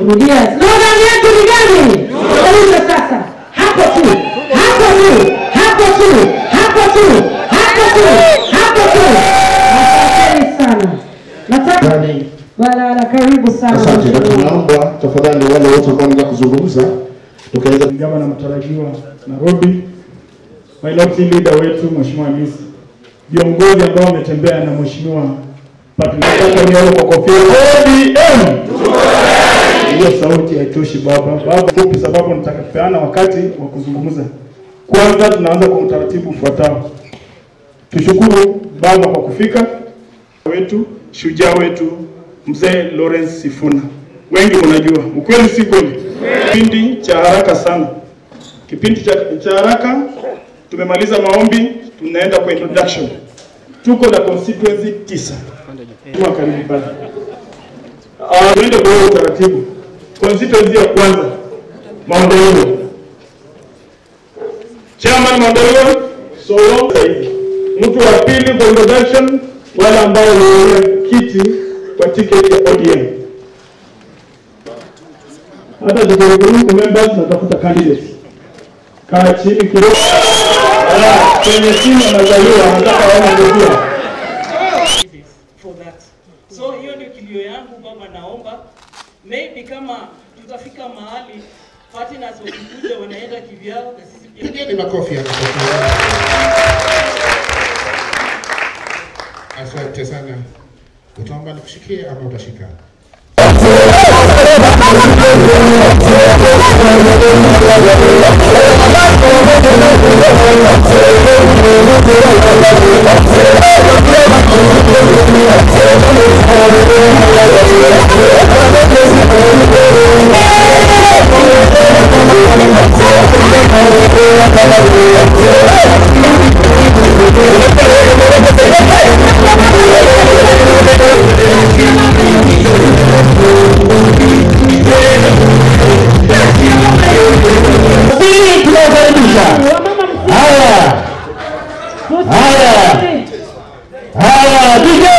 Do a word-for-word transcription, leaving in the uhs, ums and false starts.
Rudia. Slogan yetu ni gani? Rudia sasa. Hapo tu. Hapo tu. Hapo tu. Hapo tu. Hapo tu. Hapo tu. Asante sana. Nataka wala la karibu sana. Asante. Tunaomba tafadhali wale wote ambao wanataka kuzungumza tukaweza kama na mtarajiwa Nairobi. My Lord leader wetu Mheshimiwa Miss. Viongozi ambao wametembea na Mheshimiwa Patrick Nyoro kwa kofia O D M. Hiyo sauti haitoshi baba. Baba fupi sababu nataka kupeana wakati wa kuzungumza. Kwanza tunaanza kwa utaratibu ufuatao. Tushukuru baba kwa kufika wetu, shujaa wetu Mzee Lawrence Sifuna. Wengi mnajua, ukweli si kweli? Kipindi cha haraka sana. Kipindi cha, cha haraka tumemaliza maombi, tunaenda kwa introduction. Tuko na constituency tisa. Tuma karibu baba. Ah, tuende kwa utaratibu. Constituency ya kwanza Maundayo. Chairman Maundayo, Solo Saidi. Mtu wa pili kwa introduction wala ambao wanaona kiti kwa ticket ya O D M. Hata tukiruhusu members natafuta candidates. Kaa chini kidogo. Ah, kwenye simu anazaliwa nataka wana ndio. For that. So hiyo ndio kilio yangu baba, naomba maybe kama tutafika mahali partners wakikuja wanaenda kivyao na sisi pia. Pigeni makofi hapa. Asante sana. Utaomba nikushikie ama utashika? Haya, haya, haya,